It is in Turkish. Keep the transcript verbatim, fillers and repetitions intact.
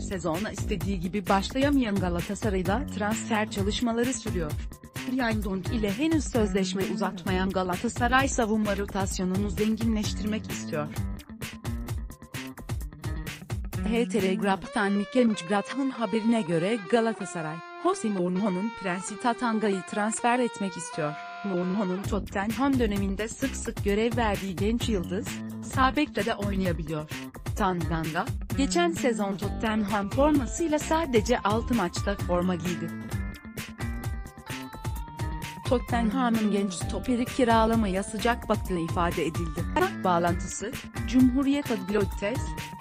Sezona istediği gibi başlayamayan Galatasaray'da transfer çalışmaları sürüyor. Frimpong ile henüz sözleşme uzatmayan Galatasaray savunma rotasyonunu zenginleştirmek istiyor. The Telegraph'tan Mike Mcgrath'ın haberine göre Galatasaray, Jose Mourinho'nun Prensi Tatanga'yı transfer etmek istiyor. Mourinho'nun Tottenham döneminde sık sık görev verdiği genç yıldız, sağ bekte de oynayabiliyor. Tanganga, geçen sezon Tottenham formasıyla sadece altı maçta forma giydi. Tottenham'ın genç stoperi kiralamaya sıcak baktığı ifade edildi. Bağlantısı, Cumhuriyet Adliyesi.